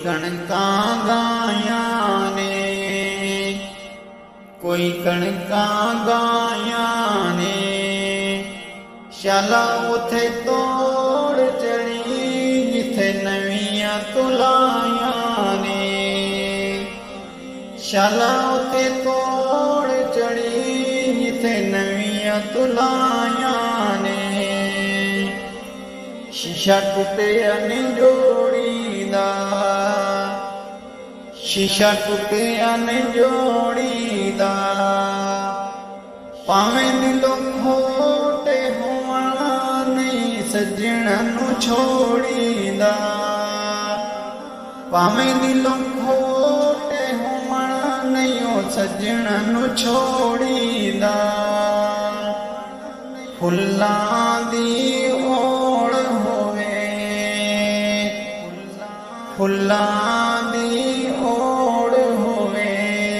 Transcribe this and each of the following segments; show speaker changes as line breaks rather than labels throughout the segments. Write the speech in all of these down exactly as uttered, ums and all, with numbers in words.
कणकां गायां ने, कोई कणकां गायां ने, शाला उथे तोड़ चढ़ी जिथे नवियां तुलायां ने, शाला उथे तोड़ चढ़ी जिथे नवियां तुलायां ने। शीशा टुटिया नी जोड़ी दा, शीशा टुटिया नी जोड़ी दा, भावें दिलों खोटे होवणा नहीं सजणा नू छोड़ीदा, भावें दिलों खोटे होवणा नहीं सजणा नू छोड़ीदा। फुल्लां दी ओड़ होवे, फुल्लां दी ओड़ होवे,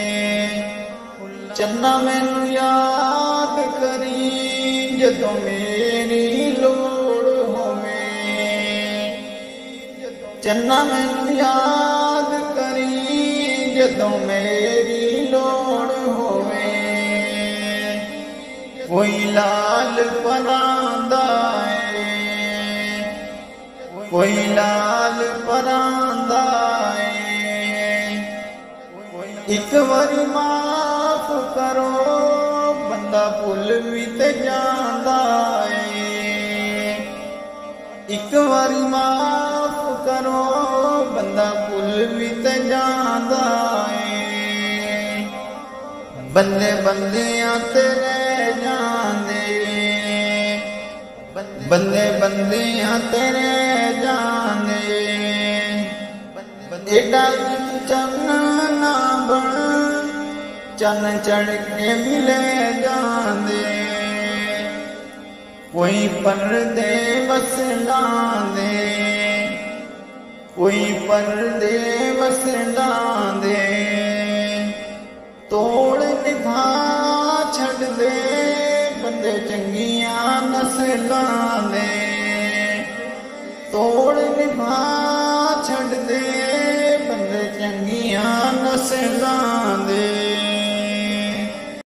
चन्ना मैनू याद करी जदों मेरी लोड़ होवे, चन्ना मैनू याद करी जदों मेरी लोड़ होवे। कोई लाल परांदा है, कोई लाल परांदा है, एक बारी माफ करो बंदा भुल भी ते जांदा है, एक बारी माफ करो बंदा भुल भी ते जांदा है। बंदे बंदियां ते रह जांदे, बंदे बंदियां ते रह जांदे, एडा चन्न ना बन चन्न चढ़ के भी ले जांदे। कोई पर्दे वस लांदे, कोई पर्दे वस लांदे, तोड़ निभा छड़ दे बंदे चंगियां नस्लां दे, तोड़ निभा